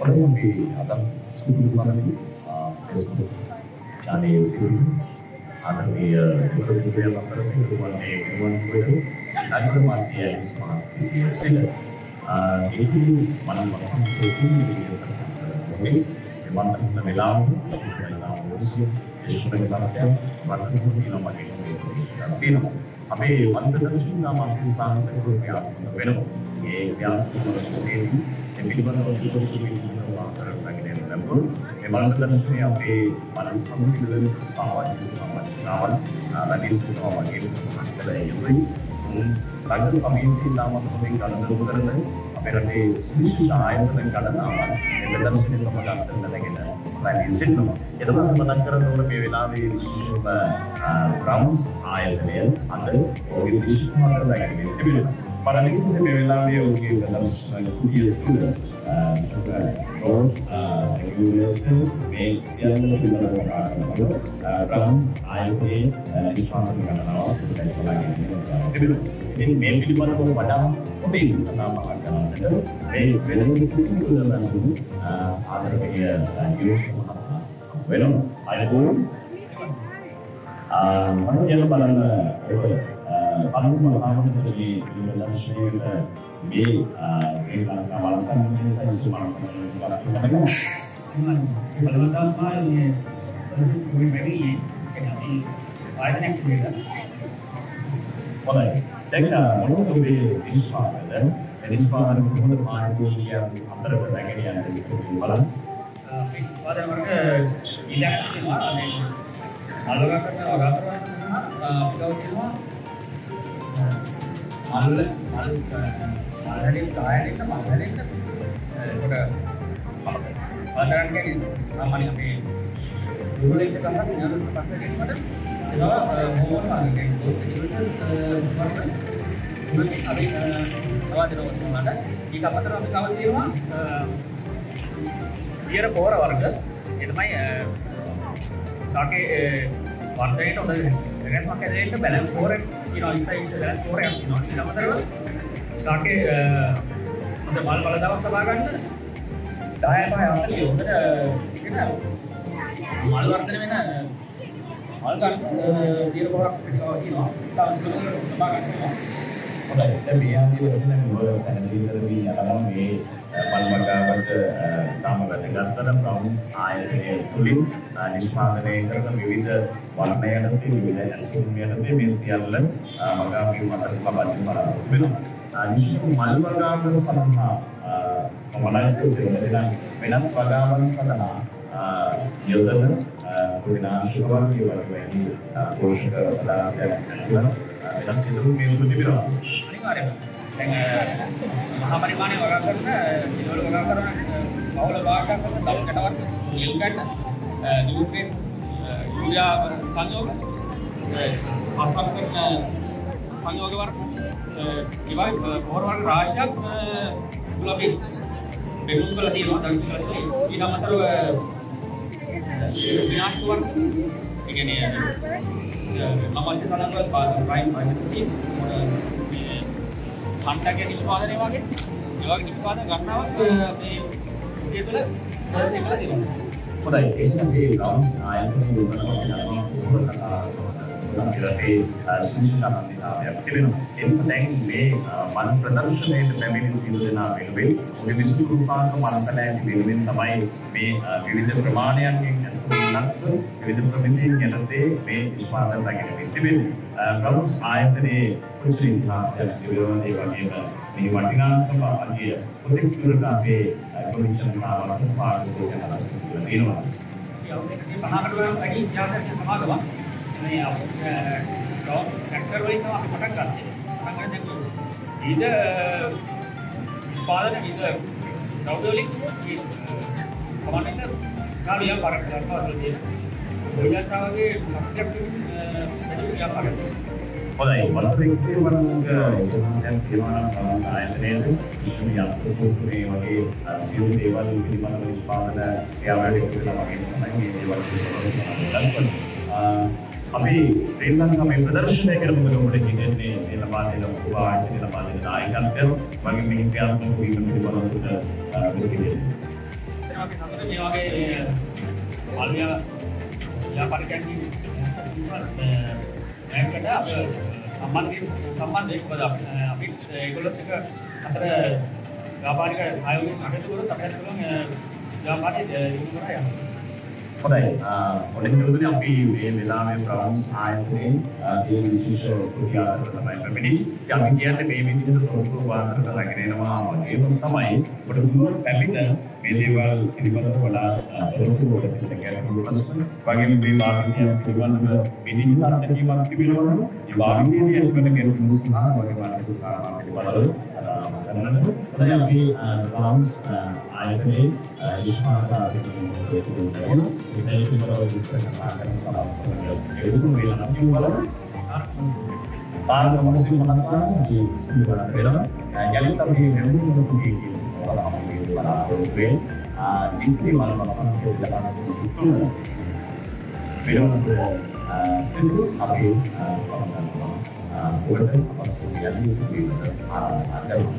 අපි අද සුදුසු කරන්නේ Facebook channel සිදුවීම් ආදරණීය පුරුදුයන් අතර පිටුවන්නේ ගුවන්විදුලි අනිත් මාධ්‍ය ස්මාර්ට් සිල ඒක මනම් වසන්තෝතුන් විදියට මේ මන්ත්‍රණ වෙලාව අපේ මන්ත්‍රණ මාධ්‍ය සාහිත්‍ය ක්‍රියාත්මක වෙනවා. ඒ ක්‍රියාත්මකවලදී පිළිබඳව කරගෙන ලැබුණු මේ මන්ත්‍රණයේ අපේ මනස සම්පූර්ණ සමාජිකාවන් රැඳිස්සුවා වගේ සමාජයයි රාජ්‍ය සමිතිය නාමකයෙන් ගණන් කරන අපේ රටේ ශ්‍රේෂ්ඨ ආයතන ගණනාවක් මේ දර්ශනය සමග අතරගෙන රැඳිස්සෙනවා. එතකොට මතක් කරගන්න ඕන මේ වෙලාවේ විශේෂම ග්‍රාම්ස් ආයතනය අද ඔය විශේෂම රැඳිගෙන තිබෙනවා. Paralism में वेला में उनके मतलब कुछ स्कूल रोड रेगुलेटर्स में सियाल में ग्राउंड आईपी निष्पादन करना और सुधार लगे ini main di mana pun pada penting nama akan ada main belum itu dalam itu ada dia use belum ada pun mana yang paling Paling pertama dari Indonesia di kawasan ini saya cuma karena pada pertama ini very ini ada yang kita boleh kita mau lebih inspire untuk marketing yang antara berbagai yang ada di malam pada mereka tidak ini alga karena orang Malu hari kaya ni kan hari ni pada padaran kan sama ni kami dulu itu kan kan yang pakai ni pada kalau mohon mana kan itu nanti ada awak tidak boleh mana jika patron kami kawat dia mah dia ada power warga itu mai sakit warga itu ada dengan pakai dia itu balance power isa balance power yang ini nama terus sakit untuk mal pada dalam sebagian daya apa yang tadi udah kita mal warga ni mana mal kan dia power ini tahun sebelum sebagian Oke, tapi yang di sana boleh kan di lebih dalam ini පල්මගාවට තාමගත ගත්තට province ආයතනයේ තුලින් නිෂ්පාදනය කරන විවිධ වර්ණ යටතේ විවිධ ඇසුම් යටතේ මේ සියල්ල මගාවී මතක ලබන්න බලාපොරොත්තු වෙනවා. නිෂ්පාදන මල් වගාව සඳහා පමණක් වෙනත් වගාවන් සඳහා යොදන කුණාශිකවන් වගේ පෝෂක පදාර්ථයන් වෙනත් ඉදිරි මේ උදේ තිබෙනවා. අනිවාර්යයෙන්ම මහා පරිමාණයේ වගා කරන දිනවල වගා කරන බහුල භාගයක් වශයෙන් දවසකටවත් නිල් ගන්න නියුට්‍රියස් යූරියා සංයෝග පස්වක් කරන සංයෝග වර්ග ඉවයි පොහොර වර්ග රාශියක් ලැබෙයි බෙදුම් වල තියෙනවා දවසකල ඊට අමතරව විනාශ වර්ග ඒ කියන්නේ අමාශය සලංගවල ප්‍රයිම් පයින්ටි හන්ටගේ නිෂ්පාදනය වගේ ඒ වගේ නිෂ්පාදන ගණනාවක් මේ ඒ තුළ ඒකලා තියෙනවා. හොඳයි එහෙනම් මේ ග්‍රාම්ස් ආයතනයේ වෙනවා ඉරටේ සුනිශ්චිතතාවයක් තිබෙනවා. ඒ නිසා දැන් මේ මන ප්‍රදර්ශනයේ පැමිණි සියලු දෙනා වෙනුවෙන් ඔය විශ්වවිද්‍යාලක මනසලෑන් වෙනුවෙන් තමයි මේ විවිධ ප්‍රමාණයන්ගෙන් ඇසුරුලක් විවිධ ප්‍රමිතියන් යටතේ මේ නිෂ්පාදන රැගෙන තිබෙන්නේ. ග්‍රාම්ස් ආයතනයේ කුසල ඉතිහාසයක් තිබෙනවා. ඒ වගේම මේ වටිනාකම අගය ප්‍රතික්‍රියාවට අපේ කොමිෂන් කාර්යාලය පාඩු කරනවා. ඒ පහකට වගේ වැඩි ඉතිහාසයක් සමාගමක් මේ ග්‍රාස් ෆැක්ටර් වලින් තමයි අපි පටන් ගත්තේ. පටන් ගන්න ඊට උත්පාදන විද දවදලින් කොමන්ඩර් කාලිය පාරක් කරනවා තියෙන. ඔයයන්තාවගේ සබ්ජෙක්ට් වැඩි ව්‍යාපාරයක්. හොඳයි වසර 100 වරක ඉතිහාසයක් තියෙනවා නම් ආයතනයේ ඉතින් යන්ත්‍රෝපකරණේ වගේ සියලු දේවල් පිළිබඳව නිෂ්පාදන ක්‍රියාවලිය කරනවා වගේ තමයි මේ දේවල් පිළිබඳව අපි ශ්‍රී ලංකාවේ ප්‍රදර්ශනය කරනකොට ඔබට කියන්නේ මේ ලබා දෙන උපාධි ලබා දෙන ආයතනය වගේ මේ ක්‍රියාත්මක වීම පිළිබඳව අපි සතුටුයි මේ වගේ මාළු ව්‍යාපාරිකයන්ගේ බැංකට අපි සම්බන්ධයෙන් මොකද අපි ඒගොල්ලොත් එක අතර ව්‍යාපාරික ආයෝගයෙන් කටයුතු කරොත් අපිට පුළුවන් ව්‍යාපාරය දියුණු කරා යන්න. හොඳයි. ඔන්න හිතුවද අපි මේ වෙලාවේ ප්‍රවුන්ස් ආයතනයේ ඒ විශේෂ ප්‍රතිආර තමයි පැමිණි. අපි කියන්නේ මේ විදිහට ප්‍රොෆෙසර් වාහන කරගෙන එනවා වගේම තමයි ඔබට දුර පැමිණ මේ දේවල් පිළිබඳව වඩා ප්‍රොෆෙසර් වලට ගැලපෙන ප්‍රශ්න වගේම මේ වාහනය පිළිබඳව විනිවිද අත්දැකීමක් තිබෙනවා නම් ඒ වාහනයේදී ඇතිවන ගැටලු සහ වගේම අනිත් කාරණා පිළිබඳව හොඳයි අපි ප්‍රවුන්ස් ආයතනයේ විශ්වාසාර්හතාවය Saya cuma tahu diperkenalkan kalau sebenarnya itu tuh bilang nanti kalau para masih menonton di sebuah film, jadi tapi memang untuk begini kalau kami para program, ini malah masalah jalan situ, film situ tapi sama-sama, bukan apa sebenarnya itu ada